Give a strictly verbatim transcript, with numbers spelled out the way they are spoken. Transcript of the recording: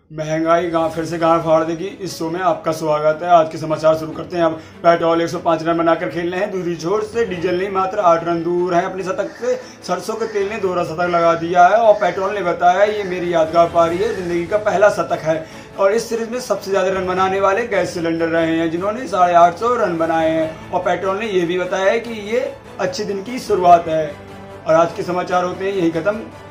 महंगाई गांव फिर से गांव फाड़ देगी। इस शो में आपका स्वागत है। आज के समाचार शुरू करते हैं। अब पेट्रोल एक सौ पाँच रन बनाकर खेल रहे हैं दूसरी छोर से। डीजल ने मात्र आठ रन दूर है अपने शतक से। सरसों के तेल ने दोहरा शतक लगा दिया है और पेट्रोल ने बताया ये मेरी यादगार पारी है, जिंदगी का पहला शतक है। और इस सीरीज में सबसे ज्यादा रन बनाने वाले गैस सिलेंडर रहे हैं, जिन्होंने साढ़े आठ सौ रन बनाए हैं। और पेट्रोल ने यह भी बताया है कि ये अच्छे दिन की शुरुआत है। और आज के समाचार होते हैं यही खत्म।